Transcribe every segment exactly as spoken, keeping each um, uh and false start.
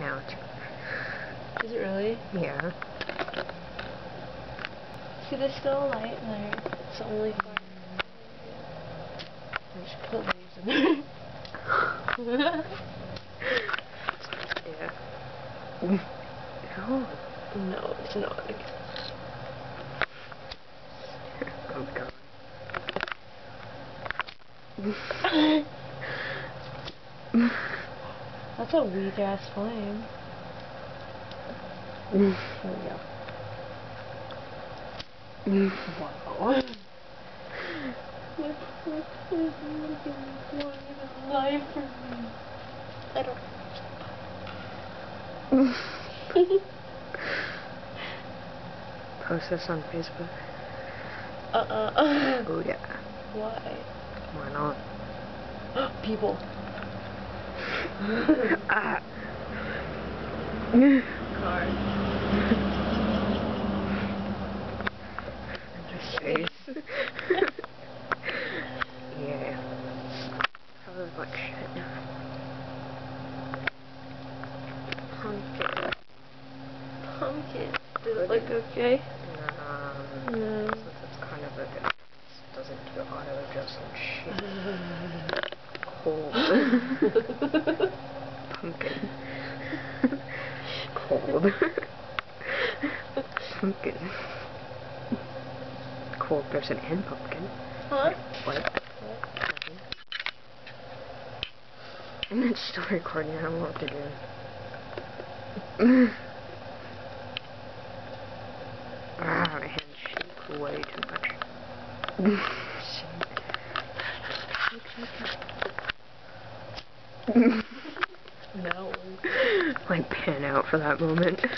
now it's... Is it really? Yeah. See, there's still a light in there. It's the only fire. I should put leaves in there. Yeah. No. No, it's not. Oh god. That's a weak ass flame. There we go. Wow. What is life for me? I don't. Post this on Facebook. Uh uh. uh. Oh yeah. Why? Why not? People. Ah. Cars. Face. Yeah. Probably look like shit. Pumpkin. Pumpkin. Does it look okay? Um, No. since it's kind of a good, it doesn't do auto adjust and shit. Cold. Pumpkin. Cold. Pumpkin. Cold person and pumpkin. Huh? What? What? And it's still recording. I don't know what to do. Ah, my hands shake way too much. No. Like pan out for that moment. Uh,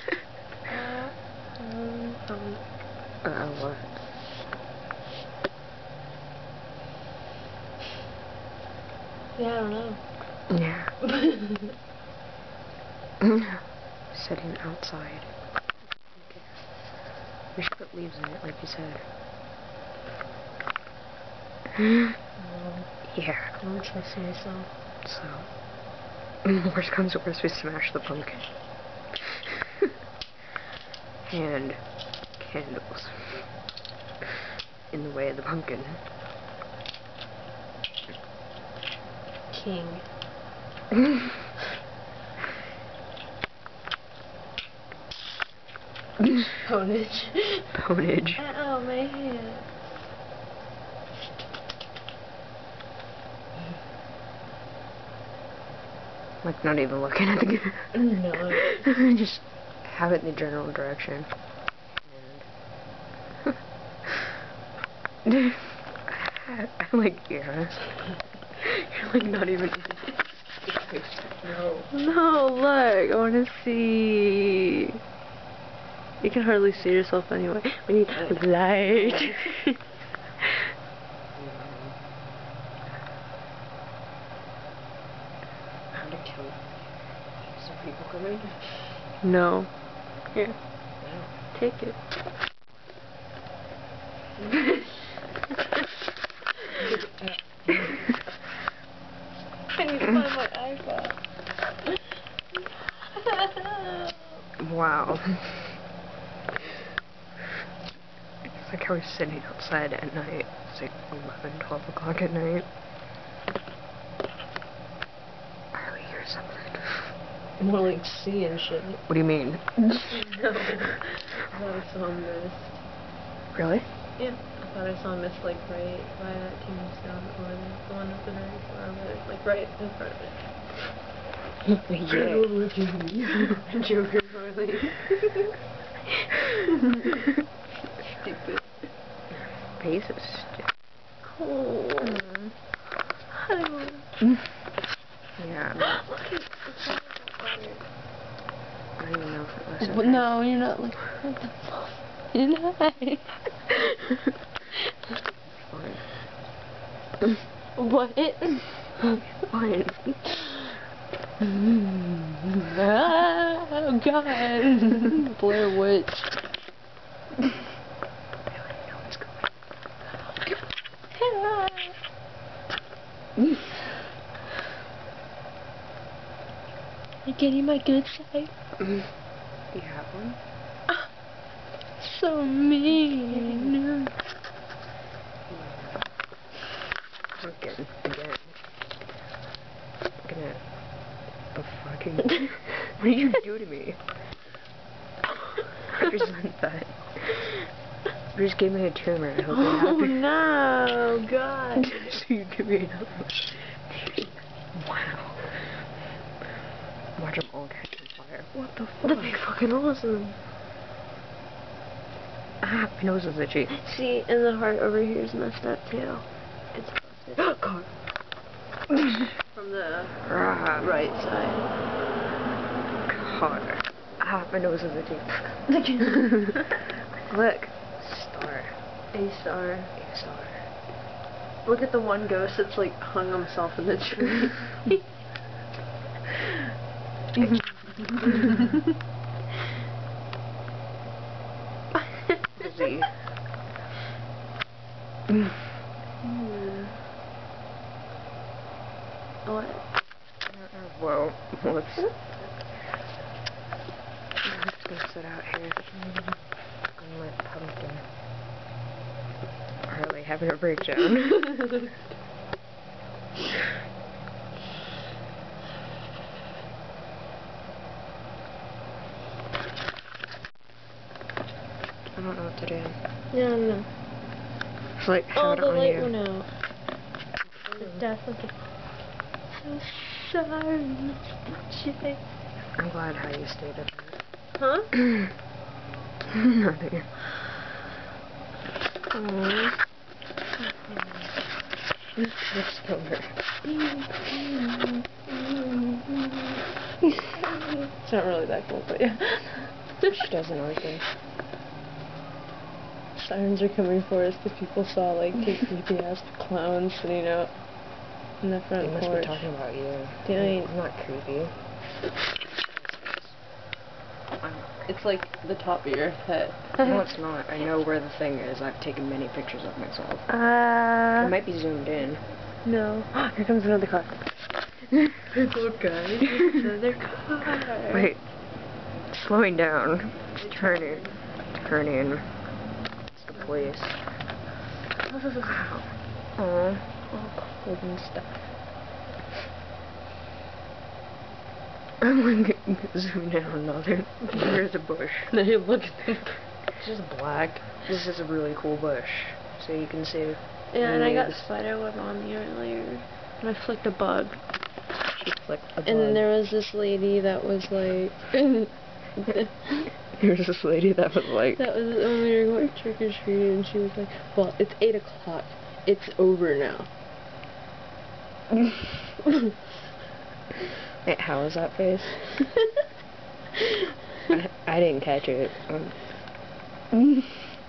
um, um, Uh, what? yeah, I don't know. Yeah. Sitting outside. Okay. We should put leaves in it, like you said. No, Yeah. I don't trust myself. So, worst comes to worst, we smash the pumpkin. And candles in the way of the pumpkin. King. Ponage. Ponage. Ow, my hand. Like, not even looking at the camera. No. Just have it in the general direction. And I like, yeah. You're like not even. No. No, look, I want to see. You can hardly see yourself anyway. We need light. How to kill some people coming? No. Here, Yeah. take it. I need to find my iPhone. Wow. It's like I was sitting outside at night. It's like eleven, twelve o'clock at night. I really hear something. More like seeing shit. What do you mean? No. I thought I saw a mist. Really? Yeah. I thought I saw a mist like right by that tombstone or the one at the very far, but like right in front of it. Yeah. Joker Harley. Stupid. Face is stupid. Cool. Mm. Hello. Yeah. Look at the flowers on fire. I don't even know if it was. Well, no, you're not like. What the fuck? You're not. Fine. What? Fine. Oh god. Blair Witch. getting my good side? You have one? So mean. I'm getting again. I'm gonna. Oh, fucking. What did you do to me? I just went that. You just gave me a tumor. I hope you're Oh happy. no, God. So you give me another one. Wow. Watch them all catch on fire. What the fuck? That'd be fucking awesome. Ah, my nose is itchy. See, and the heart over here is messed up too. It's busted. God. From the Ah, right side. God. Ah, my nose is itchy. Look. Star. A star. A star. Look at the one ghost that's like hung himself in the tree. Busy. Hmm. What? Whoa. Whoops. I'm just gonna sit out here. I'm like pumpkin. Really having a breakdown. I don't know what to do. Yeah, I don't know. It's like have Oh, it the on light you. went out. The definitely. So sorry. Shit. I'm glad how you stayed up Huh? there. Nothing. Aww. It's over. It's not really that cool, but yeah. She doesn't open. Sirens are coming for us because people saw like two creepy ass clowns sitting out in the front They must porch. be talking about you. Doing- It's not creepy. It's like the top of your head. No, it's not. I know where the thing is. I've taken many pictures of myself. Uh, It might be zoomed in. no. Here comes another car. Little guy. Another car. Wait. Slowing down. It's turning. Turning. It's the police. Aww. All cold and stuff. I'm like zoom down now. There, there's a bush. Now you look at them. It's just black. This is a really cool bush. So you can see. Yeah, and I got leaves. spider web on me earlier. And I flicked a bug. She flicked the bug. And then there was this lady that was like... There was this lady that was like... That was when we were going trick-or-treating, and she was like, well, it's eight o'clock. It's over now. Wait, how was that face? I, I didn't catch it. Um,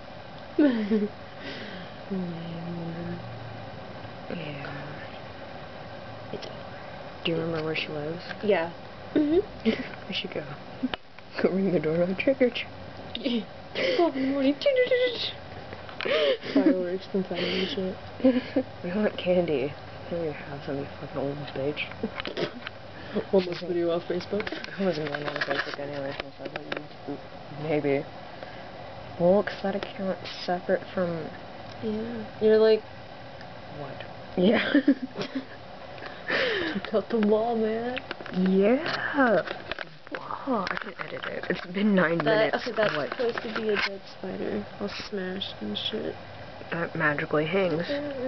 yeah. It's over. Do you remember where she lives? Yeah. Mm-hmm. We should go. Go ring the doorbell. Trick or treat. twelve in the morning. Fireworks confetti and shit. We want candy. Here you have some, you fucking old bitch. Hold this video off Facebook. I wasn't going on Facebook anyway, so I thought YouTube. Maybe. Well, because that account's separate from... Yeah. You're like... What? Yeah. Check out the wall, man. Yeah. Wow, I can edit it. It's been nine That, minutes. okay, that's What? supposed to be a dead spider. All smashed and shit. That magically hangs.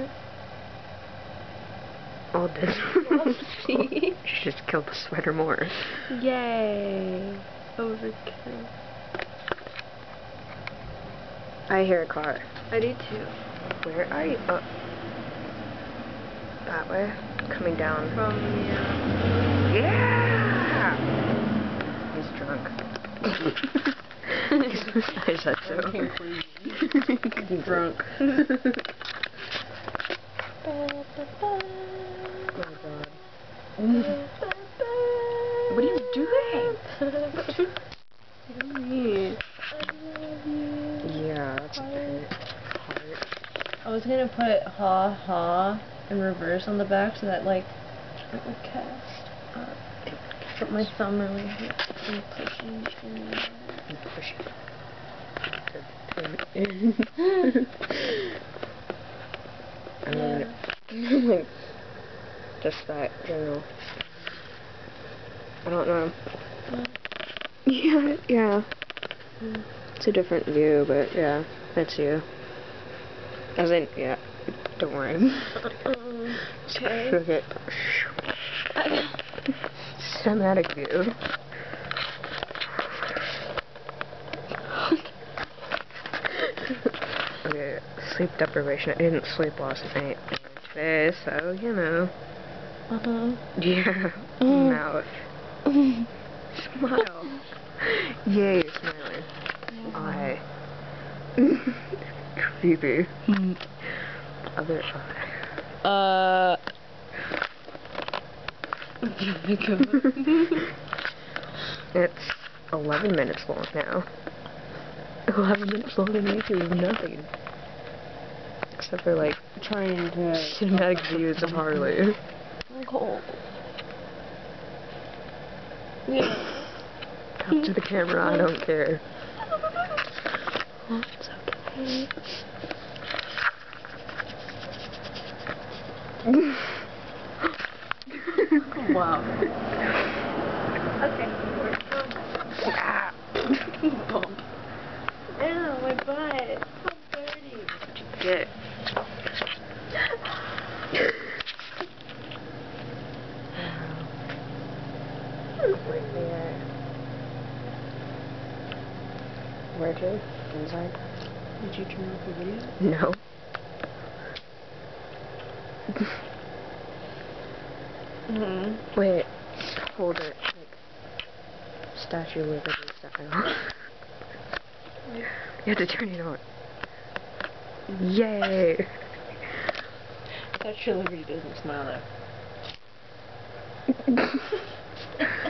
All dead. See? She just killed the spider more. Yay. Overkill. I hear a car. I do too. Where are you? Oh. That way? Coming down. From the, uh... Yeah! He's drunk. I said so. He's drunk. Oh god. What are you doing? What do you mean? Yeah, that's a bit hard. I was gonna put ha ha in reverse on the back so that like it would cast. Uh, But my thumb really hurts me pushing in. Push it. In. And then, like, just that general. I don't know. Yeah, yeah. It's a different view, but yeah, that's you. As in, yeah, don't worry. Okay. Okay. Cinematic view. Okay, sleep deprivation. I didn't sleep last night today, so, you know. Uh-huh. Yeah. Mm. Mouth. Smile. Yay, smiling. Eye. Creepy. Other eye. Uh. Oh my god. It's eleven minutes long now. eleven minutes long on YouTube is nothing. Except for, like, Trying to. cinematic views of Harley. I'm cold. Yeah. Talk to the camera, I don't care. Oh, it's okay. Wow. Okay. Ah. Bump. Ew, my butt. So dirty. Get. Right there. Where to? Inside? Did you turn off the video? No. Mm-hmm. Wait. Hold it. Like, Statue of Liberty style. You have to turn it on. Yay! Statue of Liberty doesn't smile though.